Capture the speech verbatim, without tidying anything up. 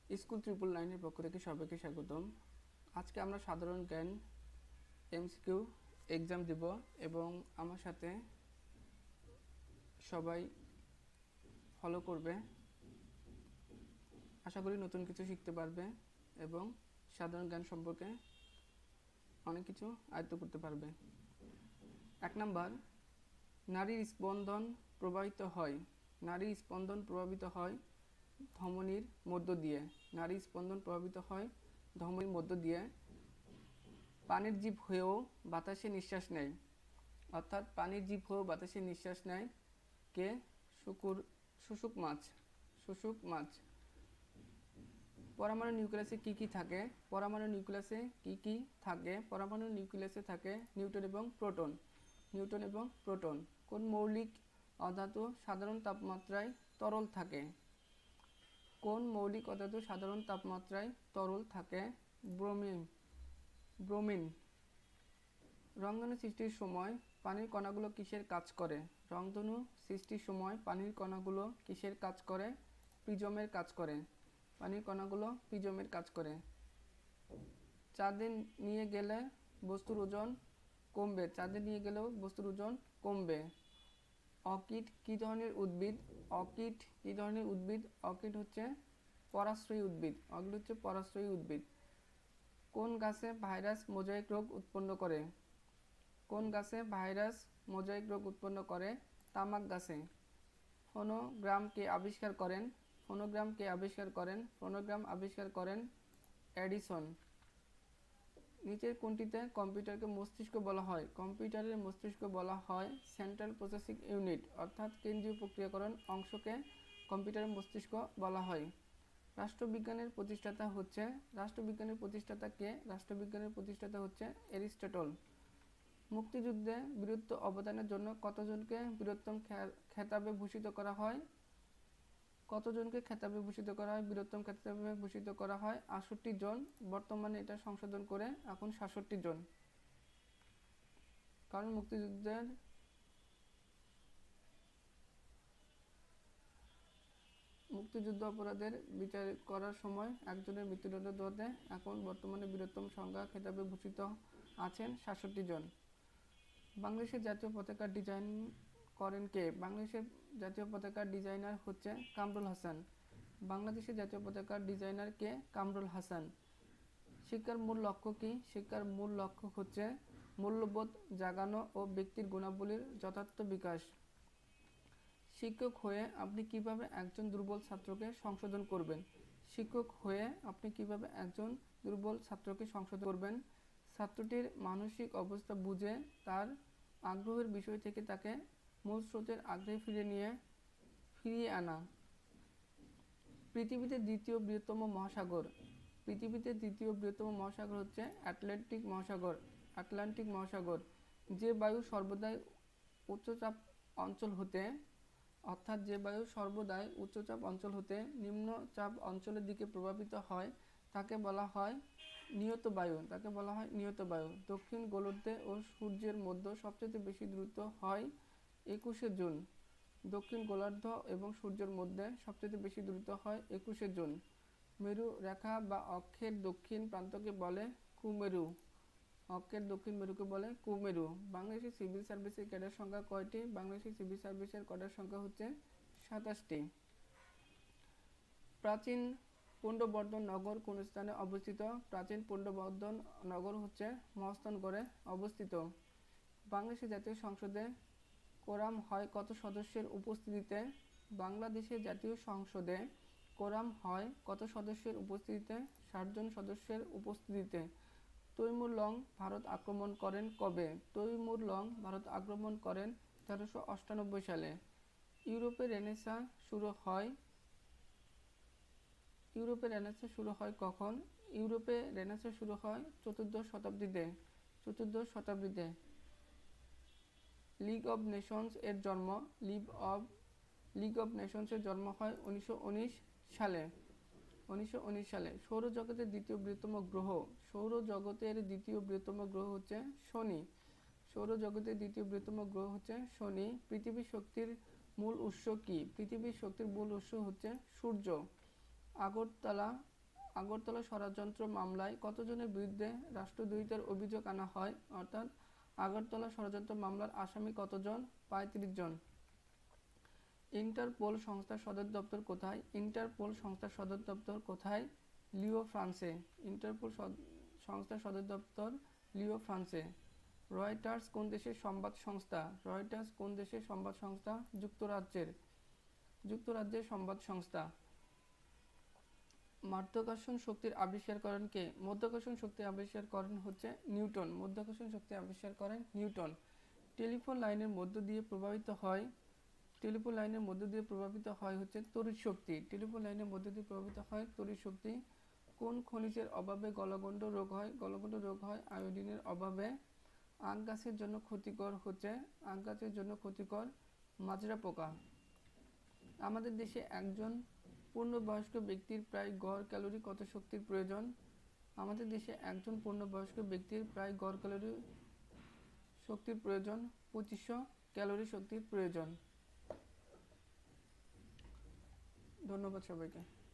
School triple নাইনের পক্ষ থেকে সবাইকে স্বাগতম। আজকে আমরা সাধারণ জ্ঞান এমসিকিউ এক্সাম দিব এবং আমার সাথে সবাই ফলো করবে। আশা করি নতুন কিছু শিখতে পারবে এবং সাধারণ জ্ঞান সম্পর্কে অনেক কিছু আয়ত্ত করতে পারবে। এক নাম্বার, নারীর স্পন্দন প্রবাহিত হয় নারীর স্পন্দন প্রভাবিত হয় ধমনীর মধ্য দিয়ে নারীর স্পন্দন প্রভাবিত হয় ধমনীর মধ্য দিয়ে পানির জীব হয়েও বাতাসে নিঃশ্বাস নেয়। অর্থাৎ পানির জীব হয়েও বাতাসে নিঃশ্বাস নেয় কে? শুকুর শুশুক মাছ শুশুক মাছ পরমাণু নিউক্লিয়াসে কি কি থাকে? পরমাণু নিউক্লিয়াসে কি কি থাকে? পরমাণু নিউক্লিয়াসে থাকে নিউট্রন এবং প্রোটন নিউট্রন এবং প্রোটন কোন মৌলিক অধাতু সাধারণ তাপমাত্রায় তরল থাকে? কোন মৌলিক অধাতু সাধারণ তাপমাত্রায় তরল থাকে? ব্রোমিন ব্রোমিন রংধনু সৃষ্টির সময় পানির কণাগুলো কিসের কাজ করে? রংধনু সৃষ্টির সময় পানির কণাগুলো কিসের কাজ করে? প্রিজমের কাজ করে পানির কণাগুলো প্রিজমের কাজ করে। চাঁদে নিয়ে গেলে বস্তুর ওজন কমবে চাঁদে নিয়ে গেলেও বস্তুর ওজন কমবে। অর্কিড কী ধরনের উদ্ভিদ? অর্কিড কী ধরনের উদ্ভিদ? অর্কিড হচ্ছে পরাশ্রয়ী উদ্ভিদ অর্কিড হচ্ছে পরাশ্রয়ী উদ্ভিদ। কোন গাছে ভাইরাস মোজাইক রোগ উৎপন্ন করে? কোন গাছে ভাইরাস মোজাইক রোগ উৎপন্ন করে? তামাক গাছে। ফোনোগ্রাম কে আবিষ্কার করেন? ফোনোগ্রাম কে আবিষ্কার করেন? ফোনোগ্রাম আবিষ্কার করেন এডিসন। নিচের কোনটিতে কম্পিউটারকে মস্তিষ্ক বলা হয়? কম্পিউটারের মস্তিষ্ক বলা হয় সেন্ট্রাল প্রসেসিং ইউনিট অর্থাৎ কেন্দ্রীয় প্রক্রিয়াকরণ অংশকে কম্পিউটারের মস্তিষ্ক বলা হয়। রাষ্ট্রবিজ্ঞানের প্রতিষ্ঠাতা হচ্ছে রাষ্ট্রবিজ্ঞানের প্রতিষ্ঠাতা কে? রাষ্ট্রবিজ্ঞানের প্রতিষ্ঠাতা হচ্ছে এরিস্টটল। মুক্তিযুদ্ধে বীরত্ব অবদানের জন্য কতজনকে বীরোত্তম খেতাবে ভূষিত করা হয়? কতজনকে খেতাবে ভূষিত করা হয়? বীরোত্তম খেতাবে ভূষিত করা হয় আটষট্টি জন। বর্তমানে এটা সংশোধন করে এখন সাতষট্টি জন, কারণ মুক্তিযুদ্ধের মুক্তিযুদ্ধ অপরাধের বিচার করার সময় একজনের মৃত্যুদণ্ড দেওয়াতে এখন বর্তমানে বীরোত্তম সংজ্ঞা খেতাবে ভূষিত আছেন সাতষট্টি জন। বাংলাদেশের জাতীয় পতাকার ডিজাইন করেন কে? বাংলাদেশের জাতীয় পতাকার ডিজাইনার হচ্ছে কামরুল হাসান। বাংলাদেশের জাতীয় পতাকার ডিজাইনার কে? কামরুল হাসান। শিক্ষার মূল লক্ষ্য কি? শিক্ষার মূল লক্ষ্য হচ্ছে মূল্যবোধ জাগানো ও ব্যক্তির গুণাবলীর যথার্থ বিকাশ। শিক্ষক হয়ে আপনি কিভাবে একজন দুর্বল ছাত্রকে সংশোধন করবেন? শিক্ষক হয়ে আপনি কিভাবে একজন দুর্বল ছাত্রকে সংশোধন করবেন? ছাত্রটির মানসিক অবস্থা বুঝে তার আগ্রহের বিষয় থেকে তাকে মূল স্রোতের আগ্রহে ফিরে নিয়ে ফিরিয়ে আনা। পৃথিবীতে দ্বিতীয় বৃহত্তম মহাসাগর পৃথিবীতে দ্বিতীয় বৃহত্তম মহাসাগর হচ্ছে আটলান্টিক মহাসাগর আটলান্টিক মহাসাগর যে বায়ু সর্বদাই উচ্চচাপ অঞ্চল হতে অর্থাৎ যে বায়ু সর্বদাই উচ্চচাপ অঞ্চল হতে নিম্নচাপ অঞ্চলের দিকে প্রবাহিত হয় তাকে বলা হয় নিয়ত বায়ু তাকে বলা হয় নিয়ত বায়ু। দক্ষিণ গোলার্ধে ও সূর্যের মধ্যে সবচেয়ে বেশি দূরত্ব হয় একুশে জুন। দক্ষিণ গোলার্ধ এবং সূর্যের মধ্যে সবচেয়ে বেশি দূরত্ব হয় একুশে জুন। মেরু রেখা বা অক্ষের দক্ষিণ প্রান্তকে বলে কুমেরু অক্ষের দক্ষিণ মেরুকে বলে কুমেরু। বাংলাদেশের সিভিল সার্ভিসের ক্যাডার সংখ্যা কয়টি? বাংলাদেশের সিভিল সার্ভিসের ক্যাডার সংখ্যা হচ্ছে সাতাশটি। প্রাচীন পুণ্ড্রবর্ধন নগর কোন স্থানে অবস্থিত? প্রাচীন পুণ্ড্রবর্ধন নগর হচ্ছে মহাস্থানগড়ে অবস্থিত। বাংলাদেশের জাতীয় সংসদে কোরাম হয় কত সদস্যের উপস্থিতিতে? বাংলাদেশের জাতীয় সংসদে কোরাম হয় কত সদস্যের উপস্থিতিতে? ষাট জন সদস্যের উপস্থিতিতে। তৈমুর লং ভারত আক্রমণ করেন কবে? তৈমুর লং ভারত আক্রমণ করেন তেরোশো অষ্টানব্বই সালে। ইউরোপে রেনেসাঁ শুরু হয় ইউরোপে রেনেসাঁ শুরু হয় কখন? ইউরোপে রেনেসাঁ শুরু হয় চতুর্দশ শতাব্দীতে চতুর্দশ শতাব্দীতে। লিগ অব নেশনস এর জন্ম লিগ অব লিগ অব নেশনসের জন্ম হয় উনিশশো উনিশ সালে উনিশশো উনিশ সালে। সৌরজগতের দ্বিতীয় বৃহত্তম গ্রহ সৌরজগতের দ্বিতীয় বৃহত্তম গ্রহ হচ্ছে শনি সৌরজগতের দ্বিতীয় বৃহত্তম গ্রহ হচ্ছে শনি। পৃথিবীর শক্তির মূল উৎস কি? পৃথিবীর শক্তির মূল উৎস হচ্ছে সূর্য। আগরতলা আগরতলা ষড়যন্ত্র মামলায় কতজনের বিরুদ্ধে রাষ্ট্রদ্রোহিতার অভিযোগ আনা হয়? অর্থাৎ আগরতলা ষড়যন্ত্র মামলার আসামি কতজন? পঁয়ত্রিশ জন। ইন্টারপোল সংস্থার সদর দপ্তর কোথায়? ইন্টারপোল সংস্থার সদর দপ্তর কোথায়? লিও ফ্রান্সে। ইন্টারপোল সংস্থার সদর দপ্তর লিও ফ্রান্সে। রয়টার্স কোন দেশের সংবাদ সংস্থা? রয়টার্স কোন দেশের সংবাদ সংস্থা? যুক্তরাজ্যের। যুক্তরাজ্যের সংবাদ সংস্থা। মাধ্যাকর্ষণ শক্তির আবিষ্কার করেন কে? মাধ্যাকর্ষণ শক্তি আবিষ্কার করেন হচ্ছে নিউটন। মাধ্যাকর্ষণ শক্তি আবিষ্কার করেন নিউটন। টেলিফোন লাইনের মধ্য দিয়ে প্রবাহিত হয় টেলিফোন লাইনের মধ্য দিয়ে প্রভাবিত হয় হচ্ছে তড়িৎ শক্তি। টেলিফোন লাইনের মধ্য দিয়ে প্রভাবিত হয় তড়িৎ শক্তি। কোন খনিজের অভাবে গলগণ্ড রোগ হয়? গলগণ্ড রোগ হয় আয়োডিনের অভাবে। আখ গাছের জন্য ক্ষতিকর হচ্ছে আখ গাছের জন্য ক্ষতিকর মাজরা পোকা। আমাদের দেশে একজন পূর্ণবয়স্ক ব্যক্তির প্রায় গড় ক্যালোরি কত শক্তির প্রয়োজন? আমাদের দেশে একজন পূর্ণবয়স্ক ব্যক্তির প্রায় গড় ক্যালোরি শক্তির প্রয়োজন পঁচিশশো ক্যালোরি শক্তির প্রয়োজন। ধন্যবাদ সবাইকে।